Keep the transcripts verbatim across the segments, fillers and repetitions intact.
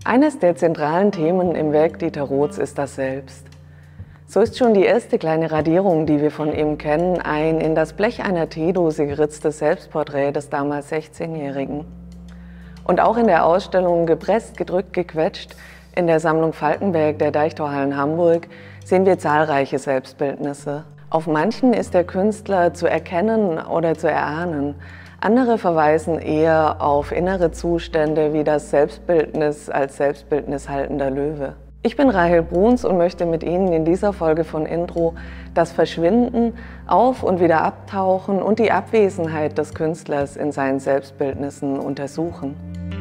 Eines der zentralen Themen im Werk Dieter Roths ist das Selbst. So ist schon die erste kleine Radierung, die wir von ihm kennen, ein in das Blech einer Teedose geritztes Selbstporträt des damals sechzehnjährigen. Und auch in der Ausstellung Gepresst, gedrückt, gequetscht in der Sammlung Falkenberg der Deichtorhallen Hamburg sehen wir zahlreiche Selbstbildnisse. Auf manchen ist der Künstler zu erkennen oder zu erahnen. Andere verweisen eher auf innere Zustände wie das Selbstbildnis als Selbstbildnis haltender Löwe. Ich bin Rahel Bruns und möchte mit Ihnen in dieser Folge von Intro das Verschwinden, Auf- und wieder Abtauchen und die Abwesenheit des Künstlers in seinen Selbstbildnissen untersuchen.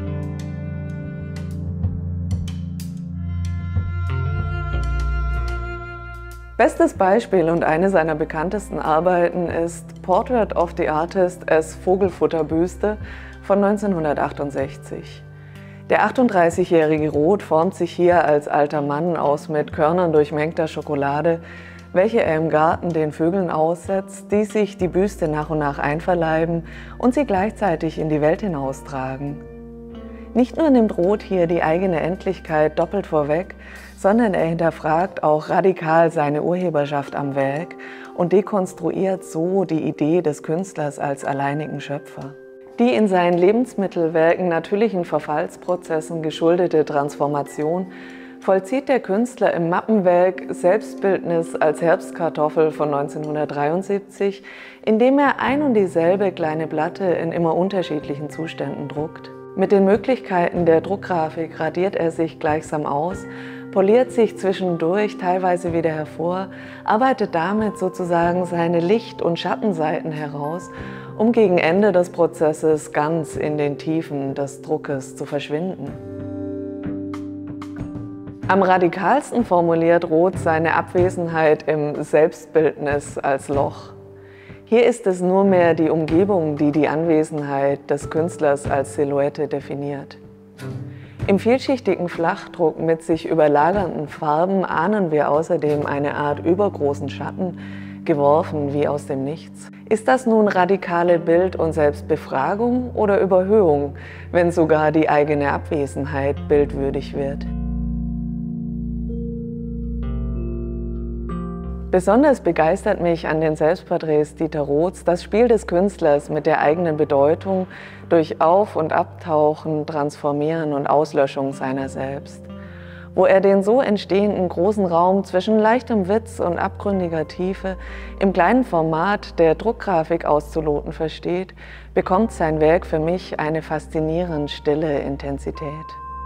Bestes Beispiel und eine seiner bekanntesten Arbeiten ist Portrait of the Artist as Vogelfutterbüste von neunzehnhundertachtundsechzig. Der achtunddreißigjährige Roth formt sich hier als alter Mann aus mit Körnern durchmengter Schokolade, welche er im Garten den Vögeln aussetzt, die sich die Büste nach und nach einverleiben und sie gleichzeitig in die Welt hinaustragen. Nicht nur nimmt Roth hier die eigene Endlichkeit doppelt vorweg, sondern er hinterfragt auch radikal seine Urheberschaft am Werk und dekonstruiert so die Idee des Künstlers als alleinigen Schöpfer. Die in seinen Lebensmittelwerken natürlichen Verfallsprozessen geschuldete Transformation vollzieht der Künstler im Mappenwerk Selbstbildnis als Herbstkartoffel von neunzehnhundertdreiundsiebzig, indem er ein und dieselbe kleine Platte in immer unterschiedlichen Zuständen druckt. Mit den Möglichkeiten der Druckgrafik radiert er sich gleichsam aus, poliert sich zwischendurch teilweise wieder hervor, arbeitet damit sozusagen seine Licht- und Schattenseiten heraus, um gegen Ende des Prozesses ganz in den Tiefen des Druckes zu verschwinden. Am radikalsten formuliert Roth seine Abwesenheit im Selbstbildnis als Loch. Hier ist es nur mehr die Umgebung, die die Anwesenheit des Künstlers als Silhouette definiert. Im vielschichtigen Flachdruck mit sich überlagernden Farben ahnen wir außerdem eine Art übergroßen Schatten, geworfen wie aus dem Nichts. Ist das nun radikale Bild- und Selbstbefragung oder Überhöhung, wenn sogar die eigene Abwesenheit bildwürdig wird? Besonders begeistert mich an den Selbstporträts Dieter Roths das Spiel des Künstlers mit der eigenen Bedeutung durch Auf- und Abtauchen, Transformieren und Auslöschung seiner selbst. Wo er den so entstehenden großen Raum zwischen leichtem Witz und abgründiger Tiefe im kleinen Format der Druckgrafik auszuloten versteht, bekommt sein Werk für mich eine faszinierend stille Intensität.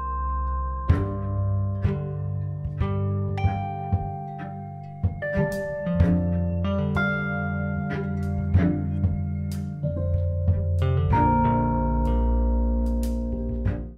Thank you.